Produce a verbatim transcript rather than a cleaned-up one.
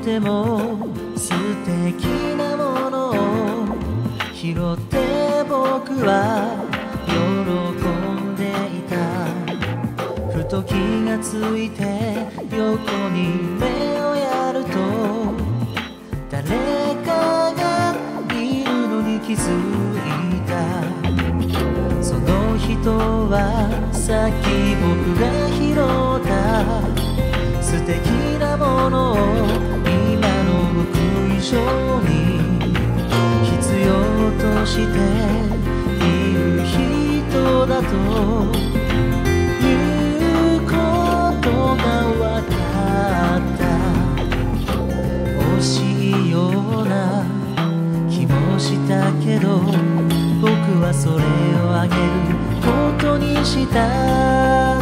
ても素敵なものを拾って僕は喜んでいた。ふと気がついて横に目をやると誰かがいるのに気づいた。その人はさっき僕が拾った素敵なものを今の僕以上に必要としている人だということが分かった。惜しいような気もしたけど僕はそれをあげることにした。